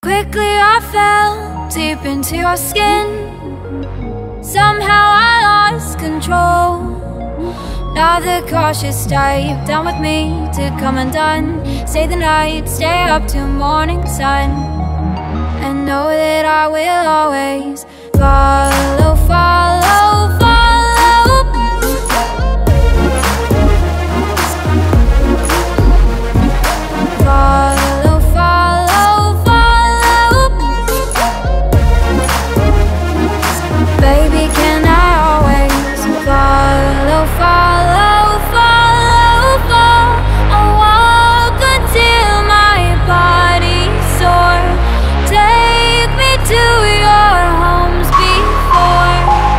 Quickly I fell deep into your skin. Somehow I lost control. Now the cautious type down with me to come undone. Stay the night, stay up till morning sun, and know that I will always follow, follow, follow. Follow, follow, follow. Baby, can I always follow, follow, follow, follow? I'll walk until my body's sore. Take me to your homes before.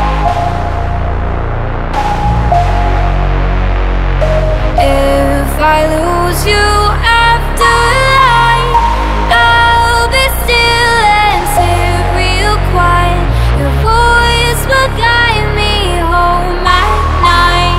If I lose you after light, I'll be still and sit real quiet. Your voice will guide me home at night.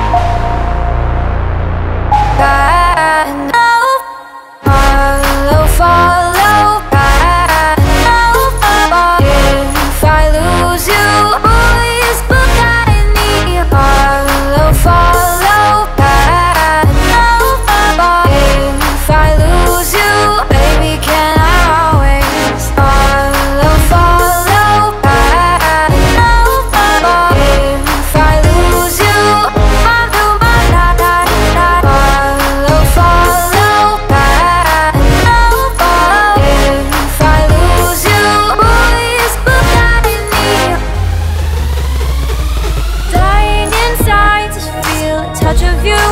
I know, follow, follow. I know, if I lose you, voice will guide me. Follow, follow. I know, if I lose you, baby, can I always follow, follow? I know, if I lose you, I'll do my follow, follow. I know, if I lose you, boys will guide me. Dying inside to feel a touch of you.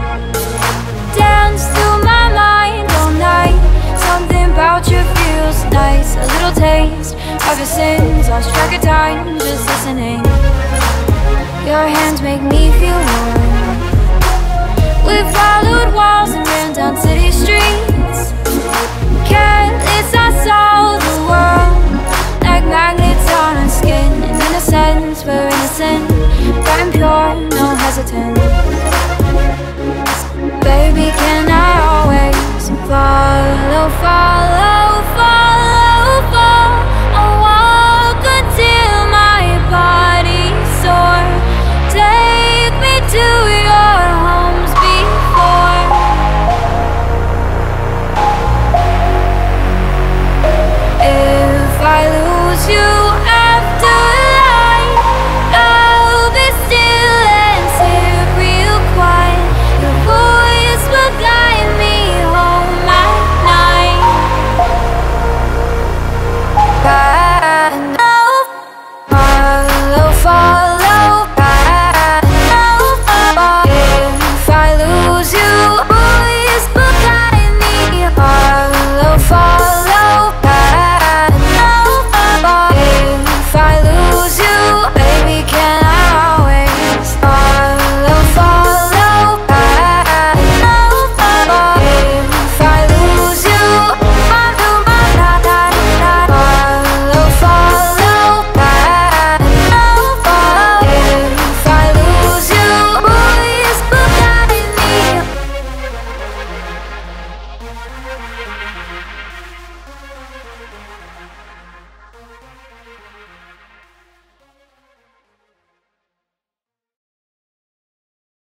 Dance through my mind all night. Something about you feels nice. A little taste of your sins. Lost track of time just listening. Your hands make me feel warm. We followed walls and ran down city streets. Careless, I saw the world like magnets on our skin. And in a sense, we're innocent, bright and pure, no hesitant. Baby, can I always follow, follow?